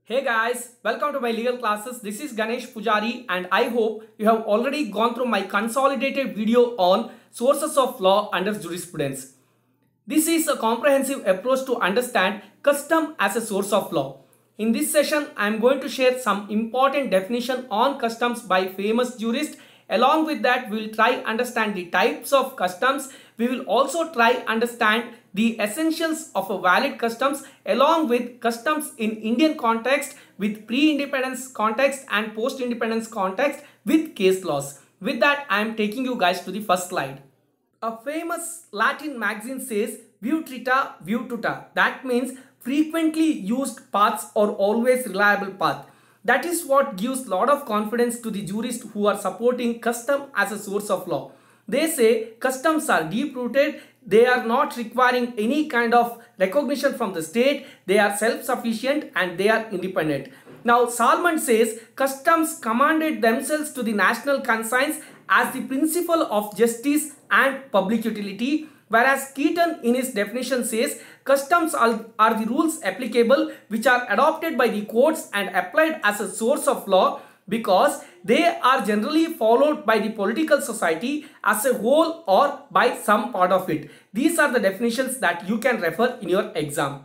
Hey guys, welcome to my legal classes. This is Ganesh Pujari and I hope you have already gone through my consolidated video on sources of law under jurisprudence. This is a comprehensive approach to understand custom as a source of law. In this session, I am going to share some important definition on customs by famous jurists. Along with that, we will try understand the types of customs. We will also try understand the essentials of a valid customs along with customs in Indian context, with pre-independence context and post-independence context with case laws. With that, I am taking you guys to the first slide. A famous Latin magazine says viu trita, viu tuta. That means frequently used paths or always reliable path. That is what gives lot of confidence to the jurists who are supporting custom as a source of law. They say customs are deep-rooted, they are not requiring any kind of recognition from the state, they are self-sufficient and they are independent. Now Salmon says customs commanded themselves to the national conscience as the principle of justice and public utility, whereas Keaton in his definition says customs are the rules applicable which are adopted by the courts and applied as a source of law because they are generally followed by the political society as a whole or by some part of it. These are the definitions that you can refer in your exam.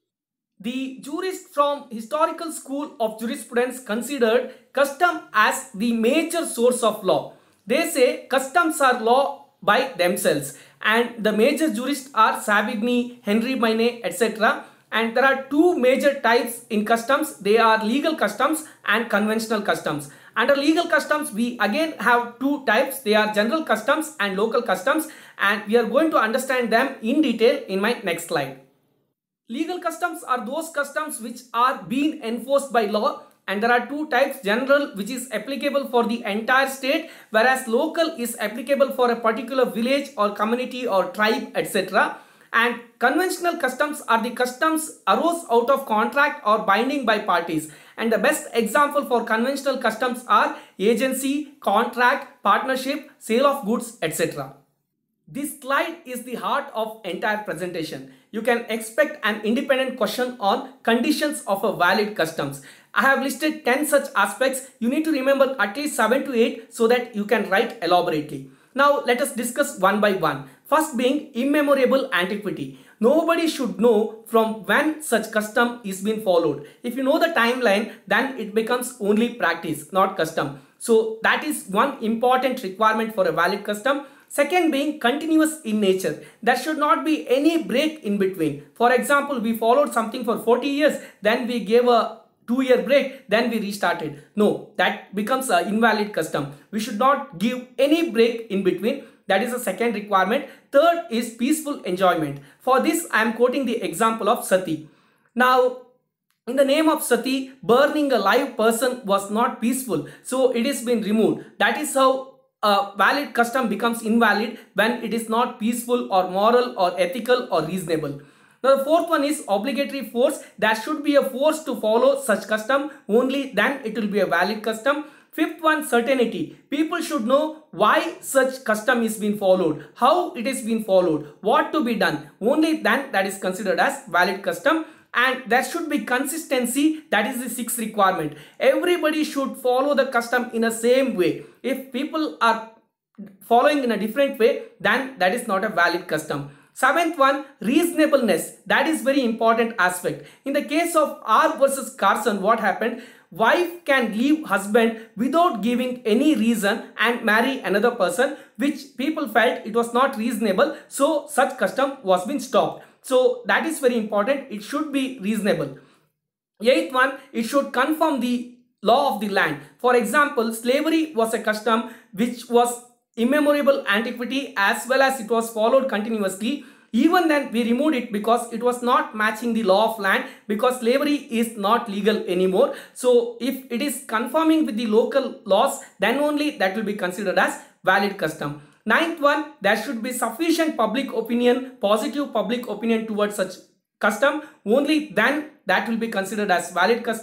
The jurists from historical school of jurisprudence considered custom as the major source of law. They say customs are law by themselves, and the major jurists are Savigny, Henry Maine, etc. And there are two major types in customs. They are legal customs and conventional customs. Under legal customs, we again have two types. They are general customs and local customs, and we are going to understand them in detail in my next slide. Legal customs are those customs which are being enforced by law, and there are two types: general, which is applicable for the entire state, whereas local is applicable for a particular village or community or tribe, etc. And conventional customs are the customs arose out of contract or binding by parties. And the best example for conventional customs are agency, contract, partnership, sale of goods, etc. This slide is the heart of entire presentation. You can expect an independent question on conditions of a valid customs. I have listed 10 such aspects. You need to remember at least 7 to 8 so that you can write elaborately. Now let us discuss one by one. First being immemorable antiquity. Nobody should know from when such custom is being followed. If you know the timeline, then it becomes only practice, not custom. So that is one important requirement for a valid custom. Second being continuous in nature. There should not be any break in between. For example, we followed something for 40 years, then we gave a 2-year break, then we restarted. No, that becomes an invalid custom. We should not give any break in between. That is the second requirement. Third is peaceful enjoyment. For this, I am quoting the example of Sati. Now, in the name of Sati, burning a live person was not peaceful, so it has been removed. That is how a valid custom becomes invalid when it is not peaceful or moral or ethical or reasonable. Now the fourth one is obligatory force. There should be a force to follow such custom, only then it will be a valid custom. Fifth one, certainty. People should know why such custom is being followed, how it is being followed, what to be done. Only then that is considered as valid custom. And there should be consistency. That is the sixth requirement. Everybody should follow the custom in the same way. If people are following in a different way, then that is not a valid custom. Seventh one, reasonableness. That is very important aspect. In the case of R versus Carson, what happened? Wife can leave husband without giving any reason and marry another person, which people felt it was not reasonable. So such custom was being stopped. So that is very important. It should be reasonable. Eighth one, it should conform the law of the land. For example, slavery was a custom which was immemorable antiquity as well as it was followed continuously. Even then we removed it because it was not matching the law of land, because slavery is not legal anymore. So if it is conforming with the local laws, then only that will be considered as valid custom. Ninth one, there should be sufficient public opinion, positive public opinion towards such custom. Only then that will be considered as valid custom.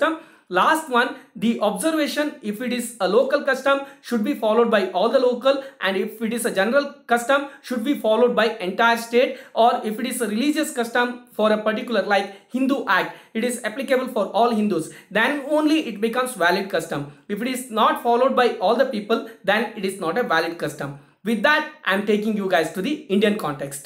Last one, the observation, if it is a local custom, should be followed by all the local, and if it is a general custom, should be followed by entire state, or if it is a religious custom for a particular, like Hindu Act, it is applicable for all Hindus, then only it becomes valid custom. If it is not followed by all the people, then it is not a valid custom. With that, I am taking you guys to the Indian context.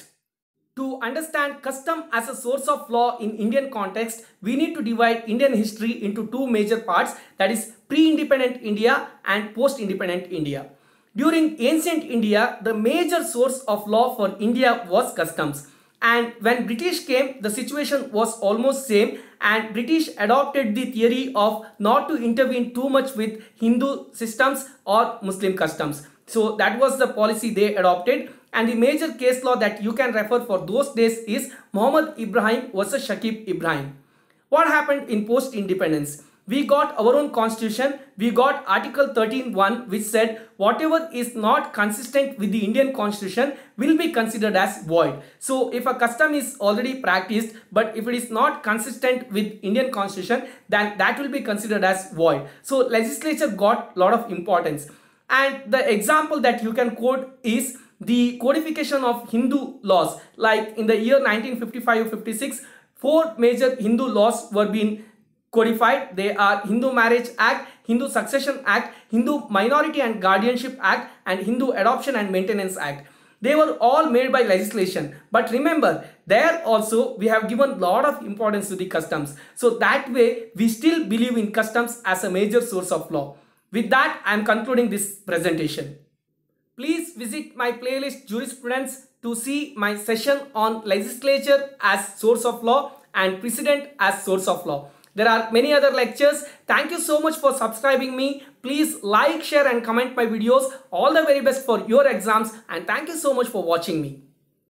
To understand custom as a source of law in Indian context, we need to divide Indian history into two major parts, that is pre-independent India and post-independent India. During ancient India, the major source of law for India was customs. And when British came, the situation was almost same, and British adopted the theory of not to intervene too much with Hindu systems or Muslim customs. So that was the policy they adopted. And the major case law that you can refer for those days is Muhammad Ibrahim versus Shakib Ibrahim. What happened in post-independence? We got our own constitution. We got Article 13(1) which said whatever is not consistent with the Indian constitution will be considered as void. So if a custom is already practiced, but if it is not consistent with Indian constitution, then that will be considered as void. So legislature got a lot of importance. And the example that you can quote is the codification of Hindu laws. Like in the year 1955-56, four major Hindu laws were being codified. They are Hindu Marriage Act, Hindu Succession Act, Hindu Minority and Guardianship Act, and Hindu Adoption and Maintenance Act. They were all made by legislation. But remember, there also we have given a lot of importance to the customs. So that way we still believe in customs as a major source of law. With that, I am concluding this presentation. Please visit my playlist Jurisprudence to see my session on legislature as source of law and precedent as source of law. There are many other lectures. Thank you so much for subscribing me. Please like, share and comment my videos. All the very best for your exams, and thank you so much for watching me.